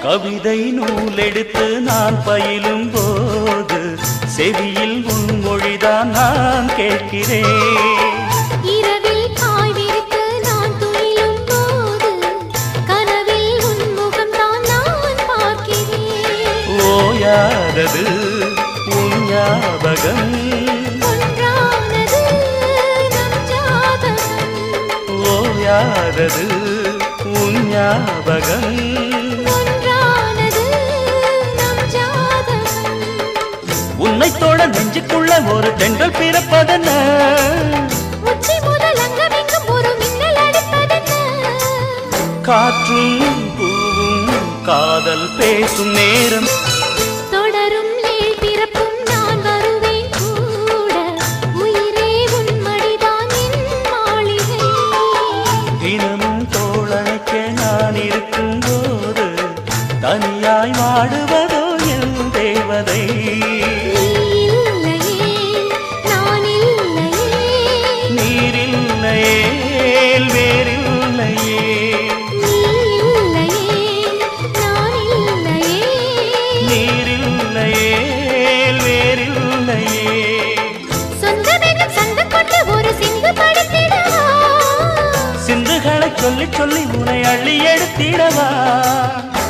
கவிதை நூலெடுத்து நான் பயிலும் போது செவியில் உன் மொழிதான் நான் கேட்கிறேன். இரவில் பாய் விரித்து நான் துயிலும் போது கனவில் உன் முகம்தான் நான் பார்க்கிறேன். ஓயாதது உன் ஞாபகம், ஒன்றானது நம் ஜாதகம். ஓயாதது உன் ஞாபகம், ஒன்றானது நம் ஜாதகம். உன்னை தோட நெஞ்சுக்குள்ள ஒரு தென்றல் பிறப்பதென்ன, உச்சி முதல் அங்கமெங்கும் ஒரு மின்னல் அடிப்பதென்ன. காற்றும் பூவும் காதல் பேசும் நேரம், தொடரும் ஏழ் பிறப்பும் நான் வருவேன் கூட. உயிரே உன் மடிதான் என் மாளிகை. தினமும் தோழனைக்க நான் இருக்கும் போது தனியாய் வாடுவதோ என் தேவதை. நீரில்லையே வேறில்லையே, நீரில்லையே வேறில்லையே. சிந்துகளை சொல்லி சொல்லி உன்னை அள்ளி எடுத்திடவா.